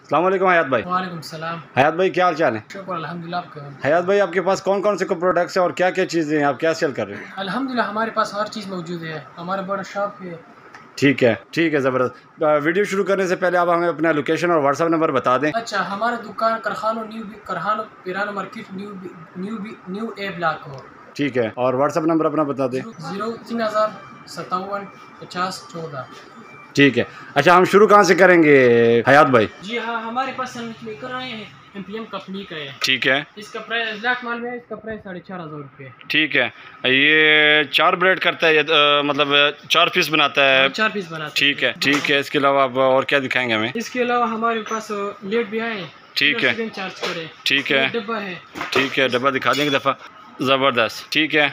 अस्सलाम वालेकुम हयात भाई। वालेकुम सलाम। हयात भाई क्या हाल चाल है? शुक्र अल्हम्दुलिल्लाह आपका। हयात भाई आपके पास कौन कौन से प्रोडक्ट्स हैं और क्या क्या चीज़ें हैं, आप क्या सेल कर रहे हैं? अल्हम्दुलिल्लाह हमारे पास हर चीज़ मौजूद है, हमारा बड़ा शॉप है। ठीक है ज़बरदस्त। वीडियो शुरू करने से पहले आप हमें अपना लोकेशन और व्हाट्सअप नंबर बता दें। अच्छा, हमारा दुकान करखानो Pirana market new A block हो। ठीक है, और व्हाट्सअप नंबर अपना बता दें। 03,057 5014। ठीक है, अच्छा हम शुरू कहाँ से करेंगे हयात भाई? जी हाँ, हमारे पास लेकर आए हैं MPM कंपनी का है। ठीक है, इसका प्राइस लाख माल में है, इसका प्राइस 4,500 रुपये। ठीक है, ये 4 ब्रेड करता है मतलब 4 पीस बनाता है? 4 पीस बनाते हैं। ठीक है, इसके अलावा आप और क्या दिखाएंगे हमें? इसके अलावा हमारे पास लेट भी आए। ठीक है, चार्ज करे। ठीक है, डब्बा है। ठीक है, डब्बा दिखा देंगे दफ़ा। ज़बरदस्त, ठीक है,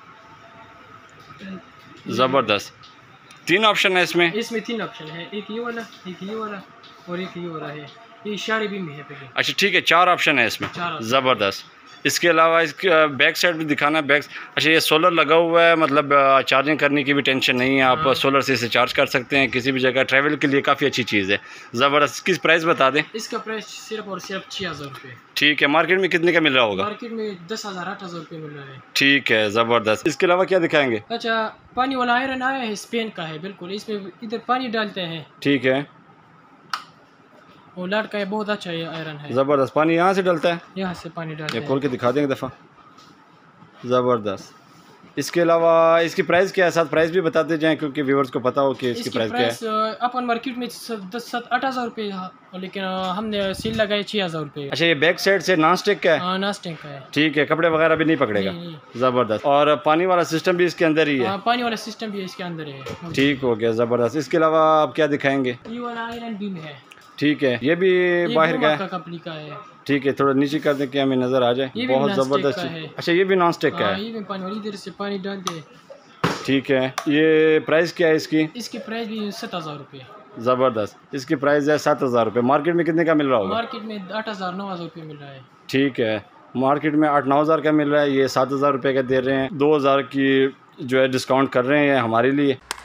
ज़बरदस्त। 3 ऑप्शन है इसमें? इसमें 3 ऑप्शन है, एक ये वाला, एक ये वाला और एक ये वाला है। ये इशारे भी में है पैकेट। अच्छा ठीक है, 4 ऑप्शन है इसमें। ज़बरदस्त। इसके अलावा इसके बैक साइड भी दिखाना है। अच्छा ये सोलर लगा हुआ है, मतलब चार्जिंग करने की भी टेंशन नहीं है, आप सोलर से इसे चार्ज कर सकते हैं किसी भी जगह, ट्रैवल के लिए काफ़ी अच्छी चीज़ है। ज़बरदस्त। किस प्राइस बता दें? इसका प्राइस सिर्फ और सिर्फ 6,000 रुपये। ठीक है, मार्केट में कितने का मिल रहा होगा? मार्केट में 10,000 8,000 रुपये मिल रहा है। ठीक है, ज़बरदस्त। इसके अलावा क्या दिखाएंगे? अच्छा, पानी वाला आयरन आया है, स्पेन का है बिल्कुल, इसमें इधर पानी डालते हैं। ठीक है, वो लाट का है, बहुत अच्छा ये आयरन है। ज़बरदस्त। पानी यहाँ से डलता है? यहाँ से पानी डालते हैं। खोल के दिखा देंगे दफ़ा। ज़बरदस्त। इसके अलावा इसकी प्राइस क्या है, साथ प्राइस भी बताते जाएं क्योंकि व्यूअर्स को पता हो कि इसकी प्राइस क्या है। अपन मार्केट में 8,000 रुपये, लेकिन हमने सील लगाए 6,000 रुपये। अच्छा, ये बैक साइड से नॉन स्टिक का है? हाँ, नॉन स्टिक का है। ठीक है, कपड़े वगैरह भी नहीं पकड़ेगा? ज़बरदस्त। और पानी वाला सिस्टम भी इसके अंदर ही है? पानी वाला सिस्टम भी इसके अंदर है। ठीक हो गया, ज़बरदस्त। इसके अलावा आप क्या दिखाएंगे? ये वाला आयरन बीम है। ठीक है, ये भी बाहर का है? कंपनी का है। ठीक है, थोड़ा नीचे कर दें कि हमें नज़र आ जाए। बहुत ज़बरदस्त। अच्छा, ये भी नॉन स्टिक का है? ये भी पानी वाली, इधर से पानी डाल दे। ठीक है, ये प्राइस क्या है इसकी? इसकी प्राइस भी 7,000 रुपये। ज़बरदस्त। इसकी प्राइस है 7,000 रुपये। मार्केट में कितने का मिल रहा होगा? मार्केट में 8,000 9,000 रुपये मिल रहा है। ठीक है, मार्केट में 8-9 हज़ार का मिल रहा है, ये 7,000 रुपये का दे रहे हैं। 2,000 की जो है डिस्काउंट कर रहे हैं हमारे लिए।